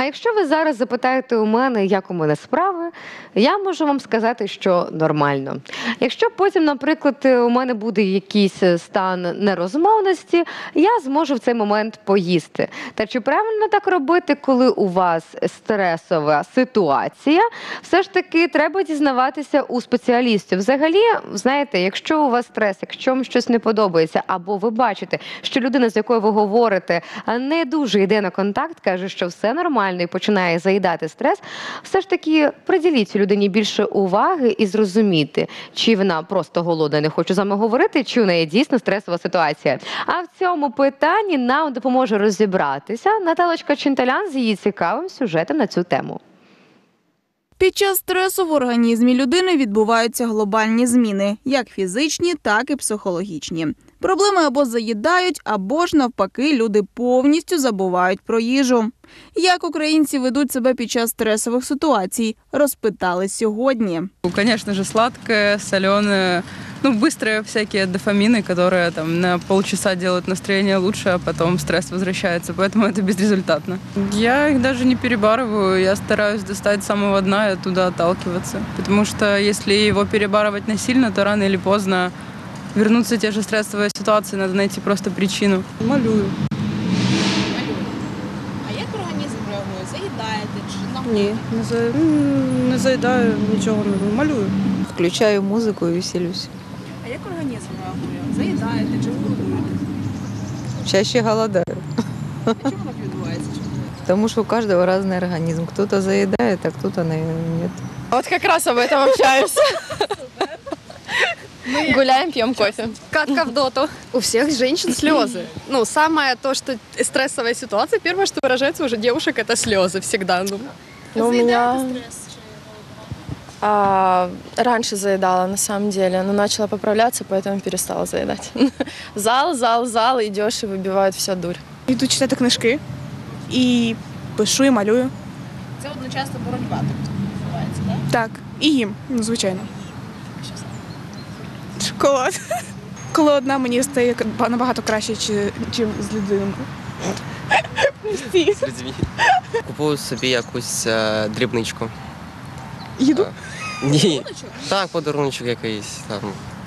А якщо ви зараз запитаєте у мене, як у мене справи, я можу вам сказати, що нормально. Якщо потім, наприклад, у мене буде якийсь стан нерозмовності, я зможу в цей момент поїсти. Та чи правильно так робити, коли у вас стресова ситуація? Все ж таки треба дізнаватися у спеціалістів. Взагалі, знаєте, якщо у вас стрес, якщо вам щось не подобається, або ви бачите, що людина, з якою ви говорите, не дуже йде на контакт, каже, що все нормально і починає заїдати стрес, все ж таки приділіть цій людині більше уваги і зрозуміти, чи вона просто голодна, не хоче з вами говорити, чи у неї дійсно стресова ситуація. А в цьому питанні нам допоможе розібратися Наталочка Чинталян з її цікавим сюжетом на цю тему. Під час стресу в організмі людини відбуваються глобальні зміни, як фізичні, так і психологічні. Проблеми або заїдають, або ж навпаки люди повністю забувають про їжу. Як українці ведуть себе під час стресових ситуацій, розпитали сьогодні. Конечно же, сладкое, соленое, быстрые всякие дофамины, которые там на полчаса делают настроение лучше, а потом стресс возвращается, поэтому это безрезультатно. Я их даже не перебарываю, я стараюсь достать с самого дна и оттуда отталкиваться, потому что если его перебарывать насильно, то рано или поздно вернутся те же стрессовые ситуации, надо найти просто причину. Малюю. А як організм реагує? Заїдаєте чи Ні, не заїдаю, нічого не роблю. Малюю. Включаю музику і веселюсь. А як організм реагує? Заїдаєте чи голодуєте? Чаще голодаю, А чому так відбувається? потому что у каждого разный организм. Кто-то заедает, а кто-то, наверное, нет. Вот как раз об этом общаемся. Гуляем, пьем кофе. Катка в доту. У всех женщин слезы. Самое то, что стрессовая ситуация, первое, что выражается уже девушек, это слезы всегда. У меня раньше заедала, на самом деле, но начала поправляться, поэтому перестала заедать. Зал, идешь и выбивают вся дурь. Йду читати книжки і пишу, і малюю. Це одночасно боротьба, тобто відбувається, так? Так, і їм, звичайно. Шоколад. Коли одна, мені стає набагато краще, ніж з людиною. Купую собі якусь дрібничку. Їду? Ні. Так, подаруночок якийсь, там,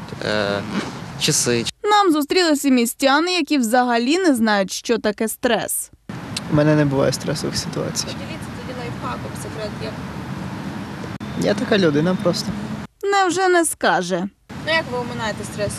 часи. Нам зустрілися містяни, які взагалі не знають, що таке стрес. У мене не буває стресових ситуацій. Поділіться тоді лайфхаком, секрет є. Я така людина просто. Невже не скаже? Як ви оминаєте стрес?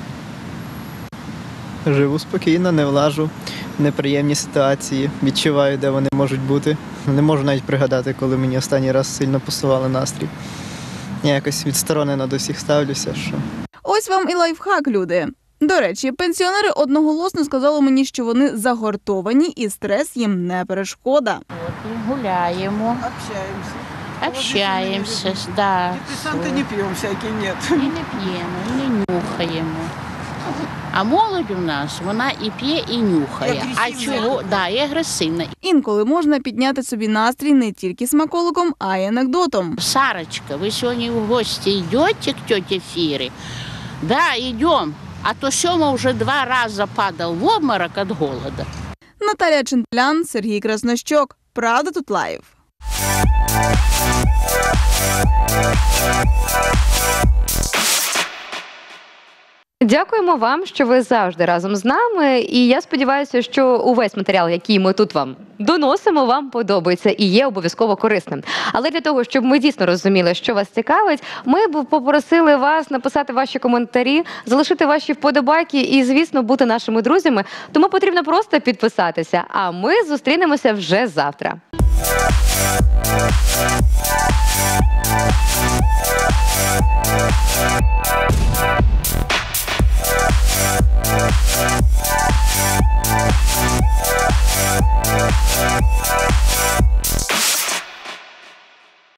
Живу спокійно, не влажу в неприємні ситуації, відчуваю, де вони можуть бути. Не можу навіть пригадати, коли мені останній раз сильно посували настрій. Я якось відсторонено до всіх ставлюся. Що... Ось вам і лайфхак, люди. До речі, пенсіонери одноголосно сказали мені, що вони загортовані і стрес їм не перешкода. Гуляємо, общаємося, да. Антидепрессанты не пьем всякие, нет. І не п'ємо, і не нюхаємо. А молодь у нас, вона і п'є, і нюхає. А чого? Да, і агресивна. Інколи можна підняти собі настрій не тільки смаколиком, а й анекдотом. Сарочка, ви сьогодні в гості йдете к тьоті Фірі? Да, йдемо. А то Сьома вже 2 рази падав в обморок від голоду. Наталя Чинталян, Сергій Краснощок. Правда тут лайв. Дякуємо вам, що ви завжди разом з нами. І я сподіваюся, що увесь матеріал, який ми тут вам доносимо, вам подобається і є обов'язково корисним. Але для того, щоб ми дійсно розуміли, що вас цікавить, ми б попросили вас написати ваші коментарі, залишити ваші вподобайки і, звісно, бути нашими друзями. Тому потрібно просто підписатися. А ми зустрінемося вже завтра.